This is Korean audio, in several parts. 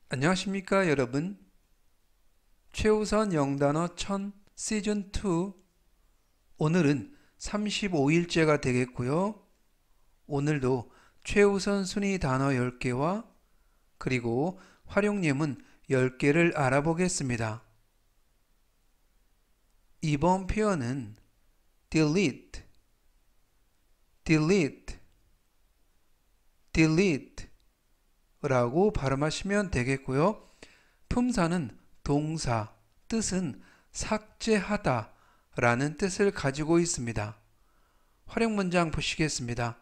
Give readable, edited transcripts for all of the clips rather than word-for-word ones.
안녕하십니까 여러분. 최우선 영단어 1000 시즌2 오늘은 35일째가 되겠고요. 오늘도 최우선 순위 단어 10개와 그리고 활용 예문 10개를 알아보겠습니다. 이번 표현은 delete, delete, delete 라고 발음하시면 되겠고요. 품사는 동사, 뜻은 삭제하다 라는 뜻을 가지고 있습니다. 활용 문장 보시겠습니다.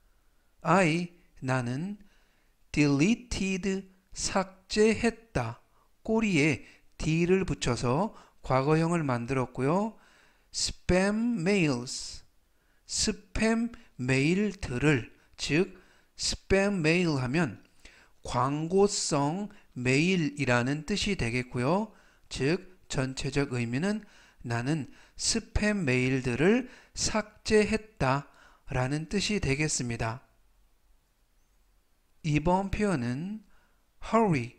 나는 deleted, 삭제했다. 꼬리에 d를 붙여서 과거형을 만들었고요. spam mails, 스팸 메일들을, 즉 spam mail 하면 광고성 메일이라는 뜻이 되겠고요. 즉 전체적 의미는 나는 스팸 메일들을 삭제했다 라는 뜻이 되겠습니다. 이번 표현은 hurry,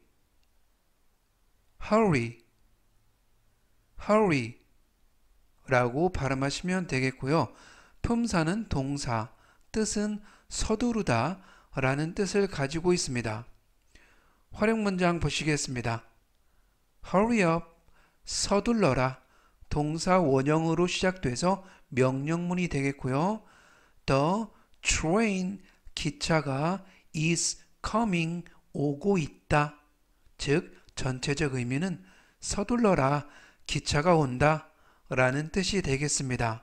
hurry, hurry 라고 발음하시면 되겠고요. 품사는 동사, 뜻은 서두르다 라는 뜻을 가지고 있습니다. 활용 문장 보시겠습니다. hurry up, 서둘러라. 동사 원형으로 시작돼서 명령문이 되겠고요. The train, 기차가 is coming, 오고 있다. 즉 전체적 의미는 서둘러라, 기차가 온다 라는 뜻이 되겠습니다.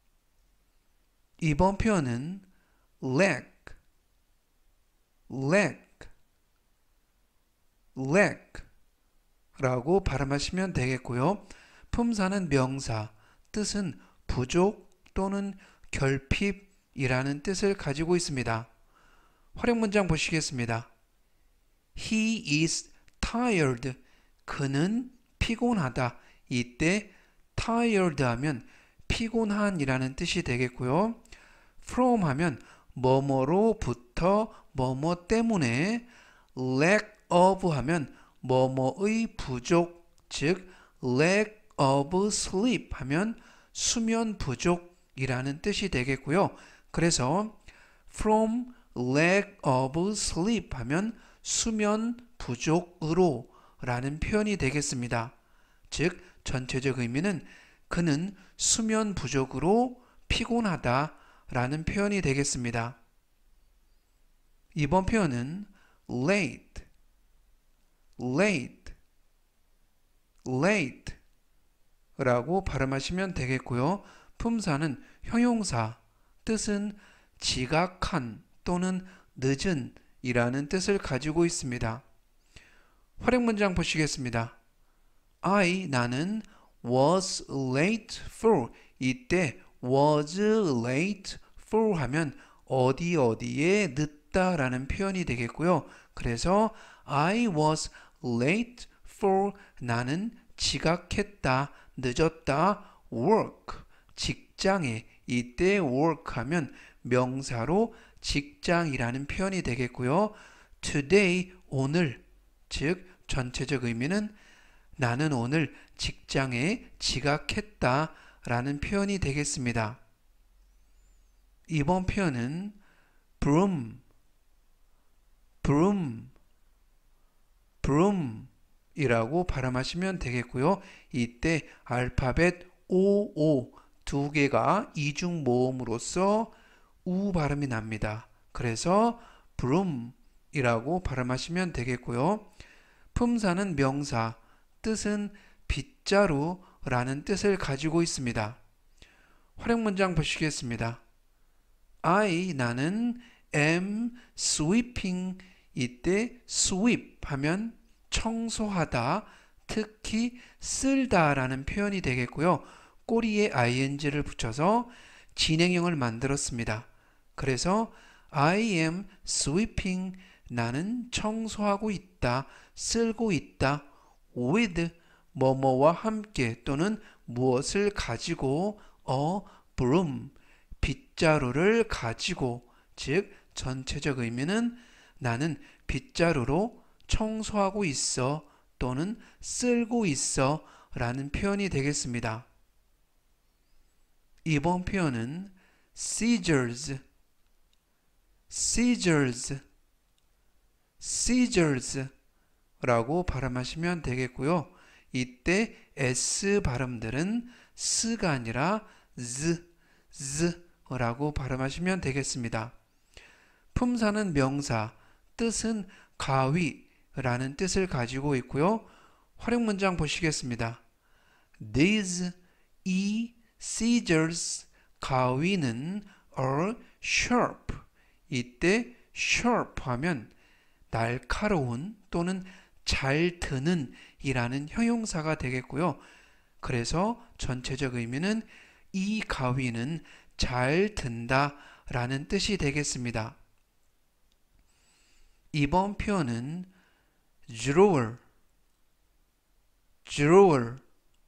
이번 표현은 leg, leg, leg 라고 발음하시면 되겠고요. 품사는 명사, 뜻은 부족 또는 결핍이라는 뜻을 가지고 있습니다. 활용 문장 보시겠습니다. He is tired. 그는 피곤하다. 이때 tired 하면 피곤한이라는 뜻이 되겠고요. from 하면 뭐뭐로부터 뭐뭐 때문에, lack of 하면 뭐뭐의 부족, 즉 lack of sleep 하면 수면 부족이라는 뜻이 되겠고요. 그래서 from lack of sleep 하면 수면 부족으로 라는 표현이 되겠습니다. 즉 전체적 의미는 그는 수면 부족으로 피곤하다 라는 표현이 되겠습니다. 이번 표현은 late, late, late 라고 발음하시면 되겠고요. 품사는 형용사, 뜻은 지각한 또는 늦은 이라는 뜻을 가지고 있습니다. 활용 문장 보시겠습니다. 나는 was late for, 이때 was late for 하면 어디 어디에 늦다 라는 표현이 되겠고요. 그래서 I was late for, 나는 지각했다, 늦었다, work, 직장에, 이때 work 하면 명사로 직장이라는 표현이 되겠고요. today, 오늘, 즉 전체적 의미는 나는 오늘 직장에 지각했다 라는 표현이 되겠습니다. 이번 표현은 broom, broom, broom 이라고 발음하시면 되겠고요. 이때 알파벳 OO 두 개가 이중 모음으로써 우 발음이 납니다. 그래서 broom 이라고 발음하시면 되겠고요. 품사는 명사, 뜻은 빗자루 라는 뜻을 가지고 있습니다. 활용 문장 보시겠습니다. 나는 am sweeping, 이때 sweep 하면 청소하다, 특히 쓸다 라는 표현이 되겠고요. 꼬리에 ing를 붙여서 진행형을 만들었습니다. 그래서 I am sweeping, 나는 청소하고 있다, 쓸고 있다, with, 뭐뭐와 함께 또는 무엇을 가지고, a broom, 빗자루를 가지고, 즉 전체적 의미는 나는 빗자루로 청소하고 있어 또는 쓸고 있어 라는 표현이 되겠습니다. 이번 표현은 scissors, scissors, scissors 라고 발음하시면 되겠고요. 이때 S 발음들은 스가 아니라 라고 발음하시면 되겠습니다. 품사는 명사, 뜻은 가위라는 뜻을 가지고 있고요. 활용 문장 보시겠습니다. These scissors, 가위는 are sharp. 이때 sharp 하면 날카로운 또는 잘 드는 이라는 형용사가 되겠고요. 그래서 전체적 의미는 이 가위는 잘 든다 라는 뜻이 되겠습니다. 이번 표현은 drawer, drawer,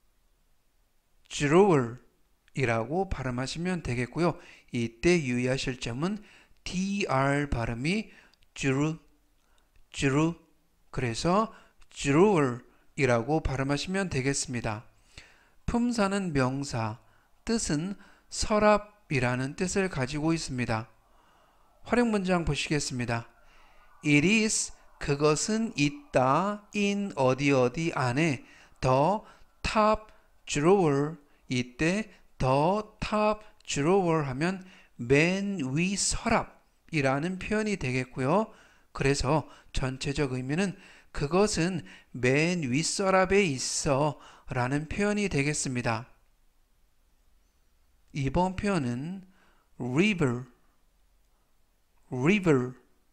drawer 이라고 발음하시면 되겠고요. 이때 유의하실 점은 dr 발음이 주르, 그래서 drawer 이라고 발음하시면 되겠습니다. 품사는 명사, 뜻은 서랍이라는 뜻을 가지고 있습니다. 활용 문장 보시겠습니다. It is, 그것은 있다, in 어디 안에, the top drawer, 이때 the top drawer 하면 맨 위 서랍이라는 표현이 되겠고요. 그래서 전체적 의미는 그것은 맨 윗서랍에 있어 라는 표현이 되겠습니다. 이번 표현은 river, river,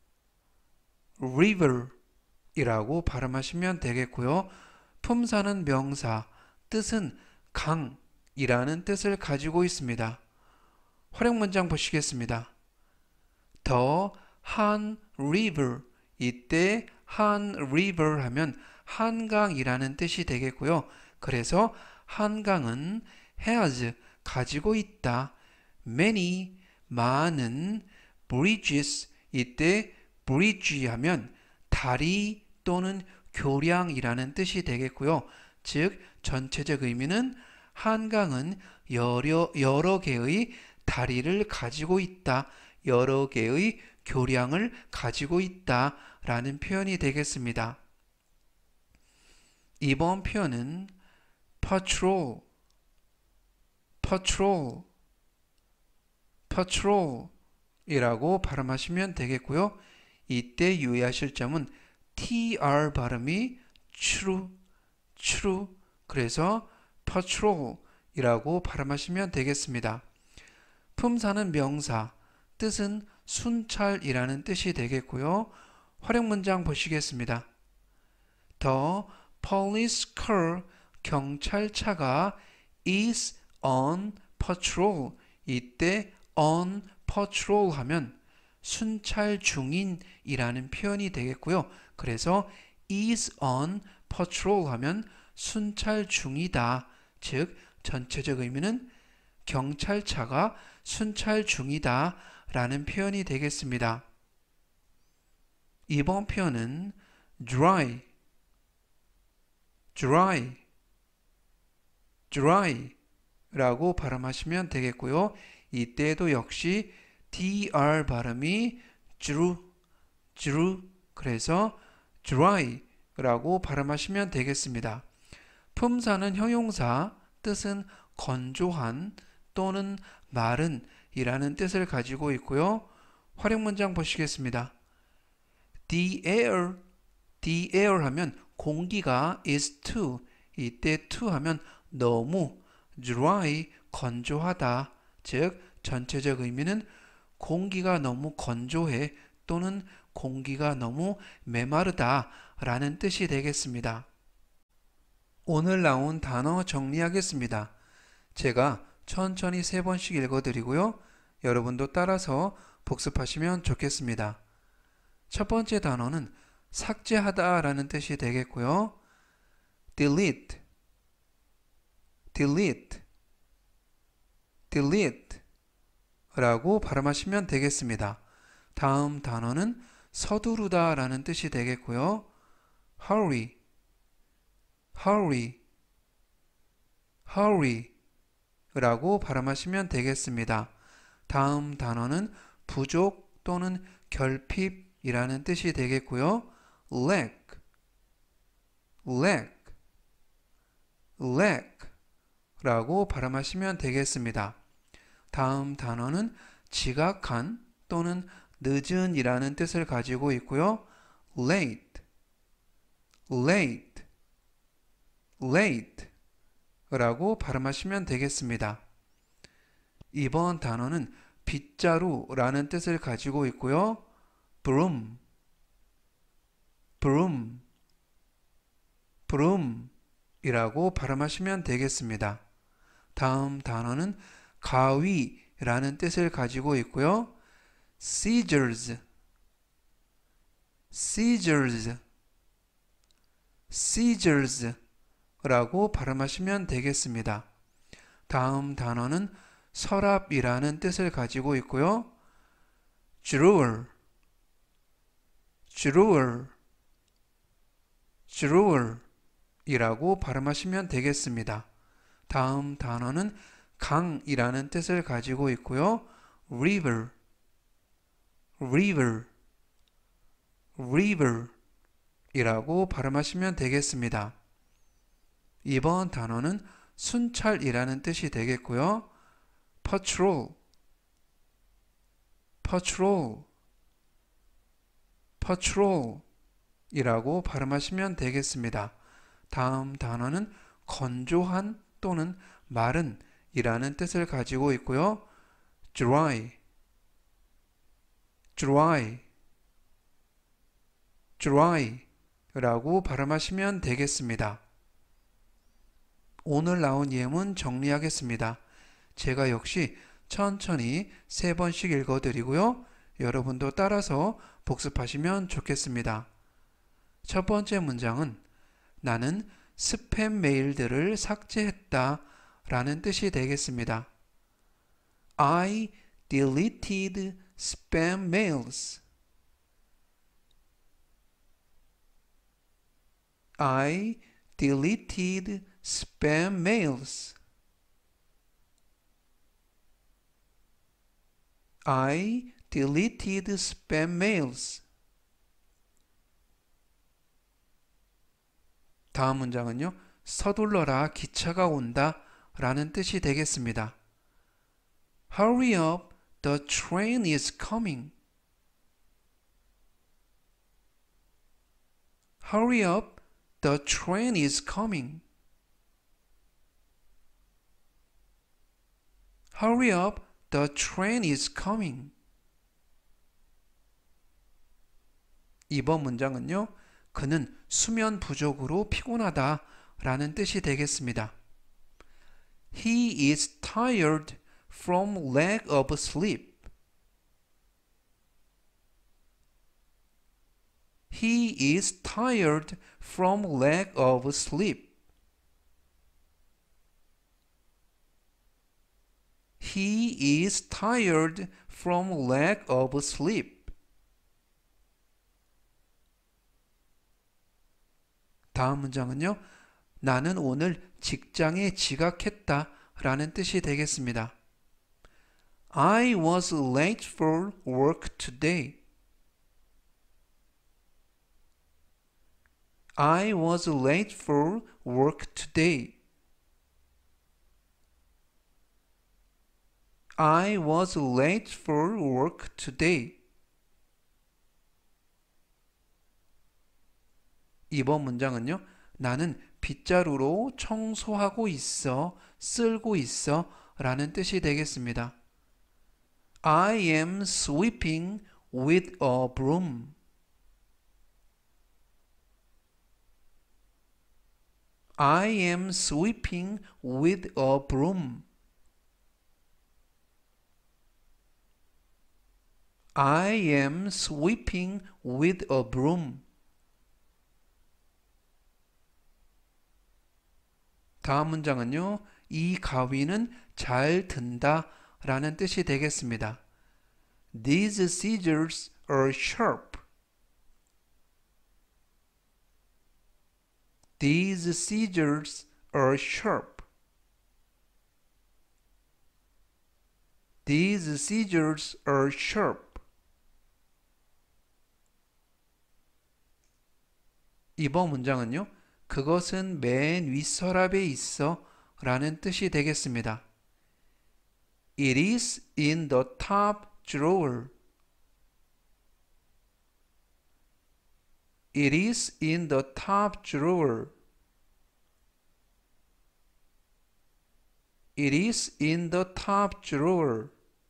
river 이라고 발음하시면 되겠고요. 품사는 명사, 뜻은 강이라는 뜻을 가지고 있습니다. 활용 문장 보시겠습니다. The Han River, 이때 Han River 하면 한강이라는 뜻이 되겠고요. 그래서 한강은 has, 가지고 있다. Many, 많은, bridges, 이때 bridge 하면 다리 또는 교량이라는 뜻이 되겠고요. 즉 전체적 의미는 한강은 여러 개의 다리를 가지고 있다. 여러 개의 교량을 가지고 있다 라는 표현이 되겠습니다. 이번 표현은 patrol, patrol, patrol 이라고 발음하시면 되겠고요. 이때 유의하실 점은 tr 발음이 true, 그래서 patrol 이라고 발음하시면 되겠습니다. 품사는 명사, 뜻은 순찰이라는 뜻이 되겠고요. 활용 문장 보시겠습니다. The police car, 경찰차가 is on patrol, 이때 on patrol 하면 순찰 중인이라는 표현이 되겠고요. 그래서 is on patrol 하면 순찰 중이다. 즉 전체적 의미는 경찰차가 순찰 중이다 라는 표현이 되겠습니다. 이번 표현은 dry, dry, dry 라고 발음하시면 되겠고요. 이때도 역시 dr 발음이 그래서 dry 라고 발음하시면 되겠습니다. 품사는 형용사, 뜻은 건조한 또는 마른 이라는 뜻을 가지고 있고요. 활용 문장 보시겠습니다. The air 하면 공기가 is too, 이때 too 하면 너무, dry, 건조하다. 즉 전체적 의미는 공기가 너무 건조해 또는 공기가 너무 메마르다 라는 뜻이 되겠습니다. 오늘 나온 단어 정리하겠습니다. 제가 천천히 3번씩 읽어드리고요. 여러분도 따라서 복습하시면 좋겠습니다. 첫 번째 단어는 삭제하다 라는 뜻이 되겠고요. delete, delete, delete 라고 발음하시면 되겠습니다. 다음 단어는 서두르다 라는 뜻이 되겠고요. hurry, hurry, hurry 라고 발음하시면 되겠습니다. 다음 단어는 부족 또는 결핍이라는 뜻이 되겠고요. lack, lack, lack 라고 발음하시면 되겠습니다. 다음 단어는 지각한 또는 늦은 이라는 뜻을 가지고 있고요. late, late, late 라고 발음하시면 되겠습니다. 이번 단어는 빗자루라는 뜻을 가지고 있고요. broom, broom, broom 이라고 발음하시면 되겠습니다. 다음 단어는 가위라는 뜻을 가지고 있고요. scissors, scissors, scissors 라고 발음하시면 되겠습니다. 다음 단어는 서랍이라는 뜻을 가지고 있고요. drawer, drawer, drawer 이라고 발음하시면 되겠습니다. 다음 단어는 강이라는 뜻을 가지고 있고요. river, river, river 이라고 발음하시면 되겠습니다. 이번 단어는 순찰이라는 뜻이 되겠고요. patrol, patrol, patrol 이라고 발음하시면 되겠습니다. 다음 단어는 건조한 또는 마른 이라는 뜻을 가지고 있고요. dry, dry, dry 라고 발음하시면 되겠습니다. 오늘 나온 예문 정리하겠습니다. 제가 역시 천천히 3번씩 읽어드리고요. 여러분도 따라서 복습하시면 좋겠습니다. 첫 번째 문장은 나는 스팸 메일들을 삭제했다 라는 뜻이 되겠습니다. I deleted spam mails. I deleted spam mails. I deleted spam mails. 다음 문장은요. 서둘러라 기차가 온다 라는 뜻이 되겠습니다. Hurry up, the train is coming. Hurry up, the train is coming. Hurry up, the train is coming. 이번 문장은요. 그는 수면 부족으로 피곤하다 라는 뜻이 되겠습니다. He is tired from lack of sleep. He is tired from lack of sleep. He is tired from lack of sleep. 다음 문장은요. 나는 오늘 직장에 지각했다 라는 뜻이 되겠습니다. I was late for work today. I was late for work today. I was late for work today. 이번 문장은요. 나는 빗자루로 청소하고 있어, 쓸고 있어 라는 뜻이 되겠습니다. I am sweeping with a broom. I am sweeping with a broom. I am sweeping with a broom. 다음 문장은요. 이 가위는 잘 든다 라는 뜻이 되겠습니다. These scissors are sharp. These scissors are sharp. These scissors are sharp. 이번 문장은요. 그것은 맨 윗서랍에 있어 라는 뜻이 되겠습니다. It is in the top drawer. It is in the top drawer. It is in the top drawer.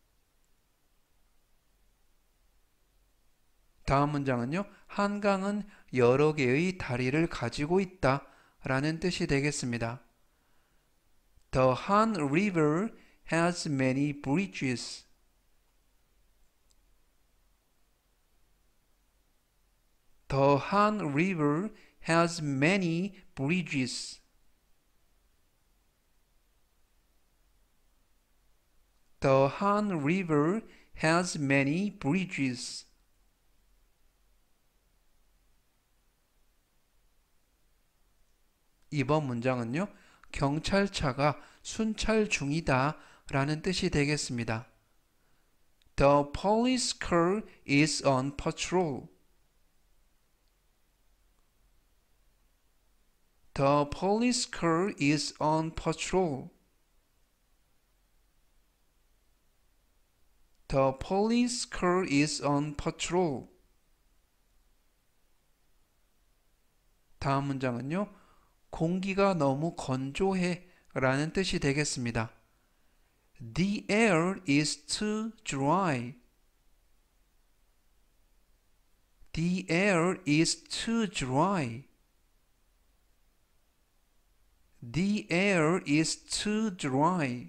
다음 문장은요. 한강은 여러 개의 다리를 가지고 있다 라는 뜻이 되겠습니다. The Han River has many bridges. The Han River has many bridges. The Han River has many bridges. 이번 문장은요. 경찰차가 순찰 중이다 라는 뜻이 되겠습니다. The police car is on patrol. The police car is on patrol. The police car is on patrol. 다음 문장은요. 공기가 너무 건조해 라는 뜻이 되겠습니다. The air is too dry. The air is too dry. The air is too dry.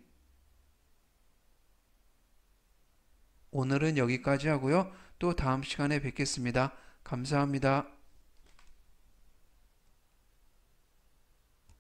오늘은 여기까지 하고요. 또 다음 시간에 뵙겠습니다. 감사합니다.